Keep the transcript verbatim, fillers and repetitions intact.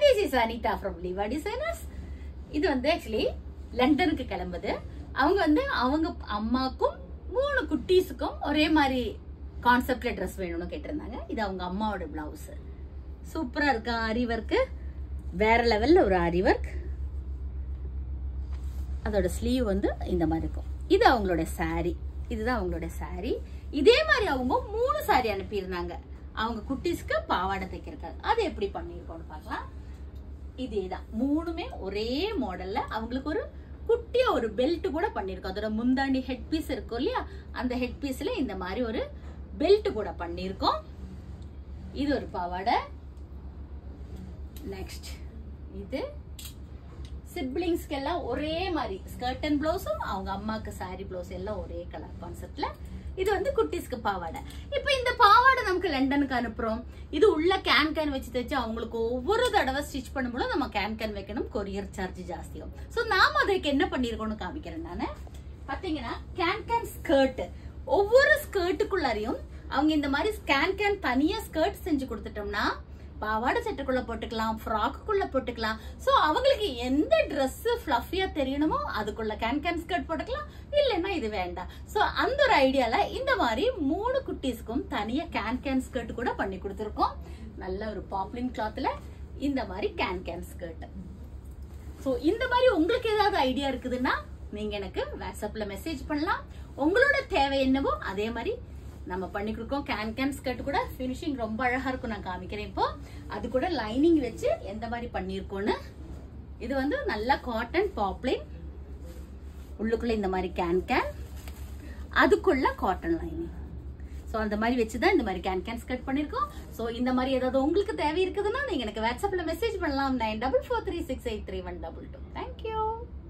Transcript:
this is Anita from Liva Designers. இது வந்து actually லண்டனுக்கு கிளம்புது. அவங்க வந்து அவங்க அம்மாக்கும் மூணு குட்டீஸுக்கும் ஒரே மாதிரி கான்செப்ட்ல ட்ரெஸ் வேணும்னு கேட்டிருந்தாங்க. இது அவங்க அம்மாவோட பிளவுஸ். சூப்பரா இருக்கா ஆரி ஒர்க், வேற லெவல்ல ஒரு ஆரி ஒர்க். அதோட ஸ்லீவ் வந்து இந்த மாதிரி இருக்கும். இது அவங்களோட சாரி. இதுதான் அவங்களோட சாரி. இதே மாதிரி அவங்க மூணு சாரி அனுப்பியிருந்தாங்க அவங்க குட்டீஸ்க்கு பாவாடை தைக்கிறதுக்கு. அது எப்படி பண்ணிருக்கோம்னு பார்க்கலாம். இதேதான் மூணுமே ஒரே மாடல்ல அவங்களுக்கு ஒரு குட்டியா ஒரு பெல்ட் கூட பண்ணிருக்கோம். அதோட முந்தாண்டி ஹெட் பீஸ் இருக்கும் இல்லையா, அந்த ஹெட் பீஸ்ல இந்த மாதிரி ஒரு பெல்ட் கூட பண்ணிருக்கோம். இது ஒரு பாவாடை. நெக்ஸ்ட் இது சிப்ளிங்ஸ்க்கு எல்லாம் ஒரே மாதிரி ஸ்கர்ட் அண்ட் பிளவுஸும் அவங்க அம்மாக்கு சாரி பிளவுஸ் எல்லாம் ஒரே கலர் கான்செப்ட்ல. இது வந்து குட்டீஸ்க்கு பாவாடை. இப்ப இந்த பாவாடை நமக்கு லண்டனுக்கு அனுப்புறோம். இது உள்ள கேன் கேன் வச்சு தைச்சு அவங்களுக்கு ஒவ்வொரு தடவை ஸ்டிச் பண்ணும்போது நம்ம கேன் கேன் வைக்கணும், கொரியர் சார்ஜ் ஜாஸ்தியாகும். சோ நாம அதுக்கு என்ன பண்ணிருக்கோம்னு காமிக்கிறேன் நானு. பாத்தீங்கன்னா கேன் கேன் ஸ்கர்ட், ஒவ்வொரு ஸ்கர்ட்டுக்குள்ளாரையும் அவங்க இந்த மாதிரி கேன் கேன் தனியா ஸ்கர்ட் செஞ்சு கொடுத்துட்டோம்னா பாவாடை சட்டைக்குள்ள போட்டுக்கலாம், ஃப்ராக்குள்ள போட்டுக்கலாம். சோ அவங்களுக்கு எந்த ட்ரெஸ் ஃபிளஃபியா தெரியணுமோ அதுக்குள்ள கேன் கேன் ஸ்கர்ட் போட்டுக்கலாம், இல்லைன்னா இது வேண்டாம். சோ அந்த ஒரு ஐடியால இந்த மாதிரி மூணு குட்டீஸ்க்கும் தனியா கேன் கேன் ஸ்கர்ட் கூட பண்ணி கொடுத்துருக்கோம். நல்ல ஒரு பாப்லின் கிளாத்ல இந்த மாதிரி கேன் கேன் ஸ்கர்ட். சோ இந்த மாதிரி உங்களுக்கு ஏதாவது ஐடியா இருக்குதுன்னா நீங்க எனக்கு வாட்ஸ்அப்ல மெசேஜ் பண்ணலாம். உங்களோட தேவை என்னவோ அதே மாதிரி நம்ம பண்ணி கொடுக்கோம். கேன் கேன் ஸ்கர்ட் கூட ஃபினிஷிங் ரொம்ப அழகா இருக்கும், நான் காமிக்கிறேன் இப்போ. அது கூட லைனிங் வச்சு எந்த மாதிரி பண்ணிருக்கோன்னு. இது வந்து நல்ல காட்டன் பாப்லின், உள்ளுக்குள்ள இந்த மாதிரி கேன் கேன், அதுக்குள்ள காட்டன் லைனிங். சோ அந்த மாதிரி வச்சுதான் இந்த மாதிரி கேன் கேன் ஸ்கர்ட் பண்ணிருக்கோம். சோ இந்த மாதிரி ஏதாவது உங்களுக்கு தேவை இருக்குதுன்னா நீங்க எனக்கு வாட்ஸ்அப்ல மெசேஜ் பண்ணலாம். Nine double four three six eight three one double two. Thank you.